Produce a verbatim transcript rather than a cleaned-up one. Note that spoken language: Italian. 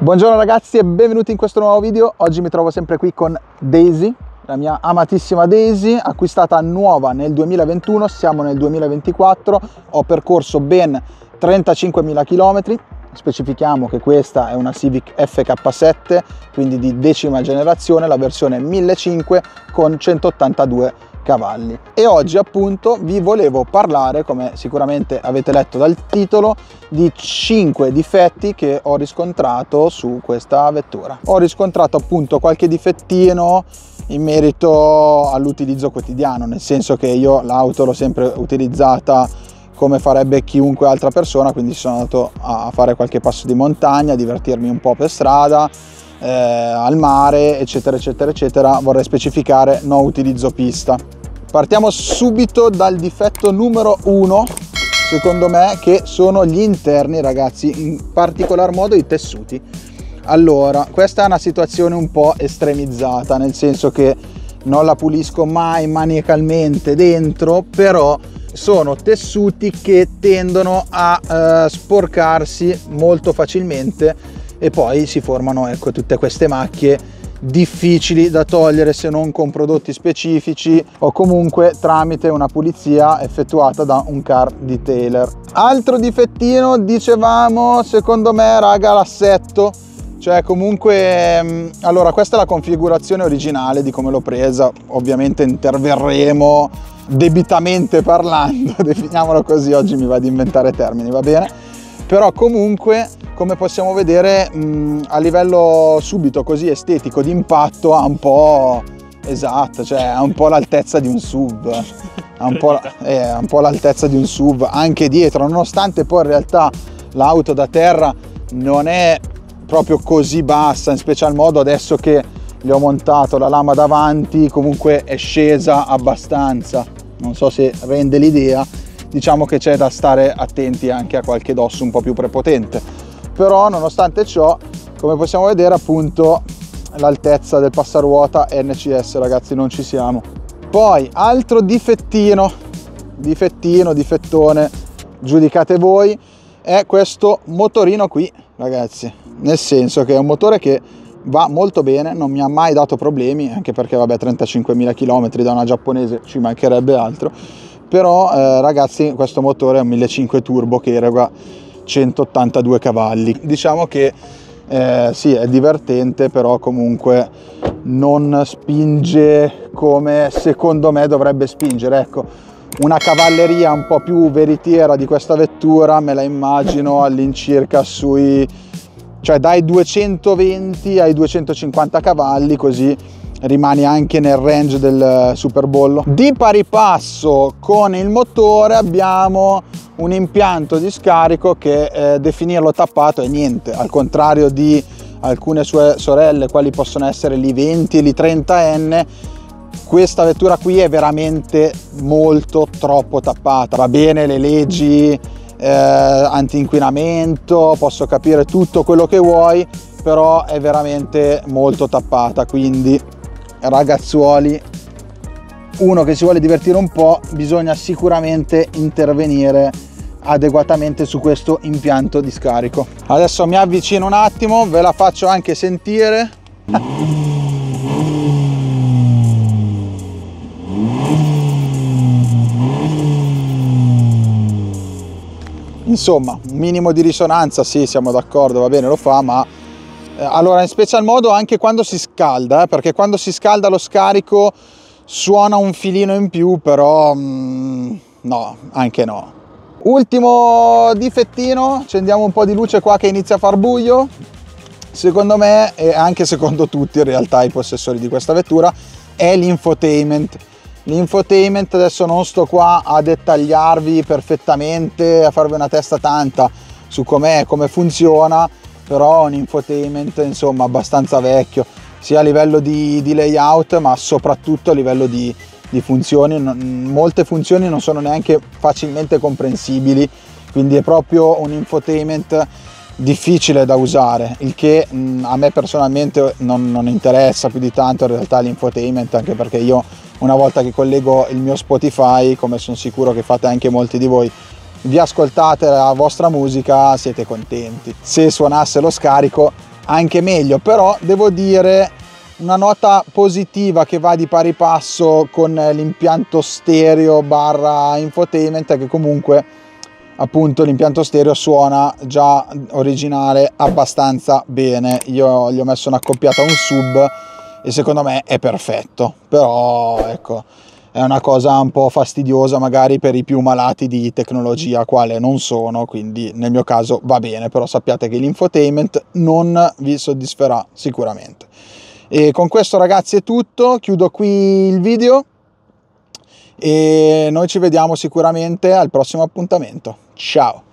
Buongiorno ragazzi e benvenuti in questo nuovo video. Oggi mi trovo sempre qui con Daisy, la mia amatissima Daisy, acquistata nuova nel duemilaventuno, siamo nel duemilaventiquattro, ho percorso ben trentacinquemila chilometri. Specifichiamo che questa è una Civic F K sette, quindi di decima generazione, la versione millecinquecento con centottantadue cavalli. E oggi appunto vi volevo parlare, come sicuramente avete letto dal titolo, di cinque difetti che ho riscontrato su questa vettura. Ho riscontrato appunto qualche difettino in merito all'utilizzo quotidiano, nel senso che io l'auto l'ho sempre utilizzata come farebbe chiunque altra persona, quindi sono andato a fare qualche passo di montagna, a divertirmi un po' per strada, eh, al mare, eccetera eccetera eccetera. Vorrei specificare: no utilizzo pista. Partiamo subito dal difetto numero uno, secondo me, che sono gli interni, ragazzi, in particolar modo i tessuti. Allora, questa è una situazione un po' estremizzata, nel senso che non la pulisco mai maniacalmente dentro, però sono tessuti che tendono a eh, sporcarsi molto facilmente e poi si formano, ecco, tutte queste macchie difficili da togliere se non con prodotti specifici o comunque tramite una pulizia effettuata da un car detailer. Altro difettino, dicevamo, secondo me, raga, l'assetto. Cioè comunque, allora, questa è la configurazione originale di come l'ho presa, ovviamente interverremo debitamente parlando, definiamolo così, oggi mi va di inventare termini, va bene? Però comunque, come possiamo vedere, mh, a livello subito così estetico d'impatto ha un po', esatto, cioè ha un po' l'altezza di un S U V, ha un po', eh, un po' l'altezza di un S U V anche dietro, nonostante poi in realtà l'auto da terra non è proprio così bassa, in special modo adesso che gli ho montato la lama davanti, comunque è scesa abbastanza, non so se rende l'idea. Diciamo che c'è da stare attenti anche a qualche dosso un po' più prepotente, però nonostante ciò, come possiamo vedere, appunto l'altezza del passaruota N C S, ragazzi, non ci siamo. Poi altro difettino, difettino, difettone, giudicate voi, è questo motorino qui, ragazzi, nel senso che è un motore che va molto bene, non mi ha mai dato problemi, anche perché vabbè, trentacinquemila chilometri da una giapponese ci mancherebbe altro. Però eh, ragazzi, questo motore è un millecinquecento turbo che eroga centottantadue cavalli. Diciamo che eh, sì, è divertente, però comunque non spinge come secondo me dovrebbe spingere. Ecco, una cavalleria un po' più veritiera di questa vettura me la immagino all'incirca sui, cioè dai duecentoventi ai duecentocinquanta cavalli, così rimani anche nel range del superbollo. Di pari passo con il motore abbiamo un impianto di scarico che eh, definirlo tappato è niente, al contrario di alcune sue sorelle quali possono essere l'I venti e l'I trenta N. Questa vettura qui è veramente molto troppo tappata. Va bene le leggi eh, anti-inquinamento, posso capire tutto quello che vuoi, però è veramente molto tappata, quindi ragazzuoli, uno che si vuole divertire un po', bisogna sicuramente intervenire adeguatamente su questo impianto di scarico. Adesso mi avvicino un attimo, ve la faccio anche sentire. Insomma, un minimo di risonanza, sì, siamo d'accordo, va bene, lo fa, ma allora, in special modo anche quando si scalda, eh, perché quando si scalda lo scarico suona un filino in più, però mm, no, anche no. Ultimo difettino, accendiamo un po' di luce qua che inizia a far buio. Secondo me, e anche secondo tutti in realtà i possessori di questa vettura, è l'infotainment. L'infotainment, adesso non sto qua a dettagliarvi perfettamente, a farvi una testa tanta su com'è, come funziona, però un infotainment insomma abbastanza vecchio, sia a livello di, di layout ma soprattutto a livello di, di funzioni. Molte funzioni non sono neanche facilmente comprensibili, quindi è proprio un infotainment difficile da usare, il che mh, a me personalmente non, non interessa più di tanto in realtà l'infotainment, anche perché io una volta che collego il mio Spotify, come sono sicuro che fate anche molti di voi, vi ascoltate la vostra musica, siete contenti. Se suonasse lo scarico anche meglio, però devo dire una nota positiva che va di pari passo con l'impianto stereo barra infotainment è che comunque appunto l'impianto stereo suona già originale abbastanza bene. Io gli ho messo un'accoppiata a un sub e secondo me è perfetto, però ecco, è una cosa un po' fastidiosa magari per i più malati di tecnologia, quale non sono, quindi nel mio caso va bene, però sappiate che l'infotainment non vi soddisferà sicuramente. E con questo ragazzi è tutto, chiudo qui il video e noi ci vediamo sicuramente al prossimo appuntamento. Ciao!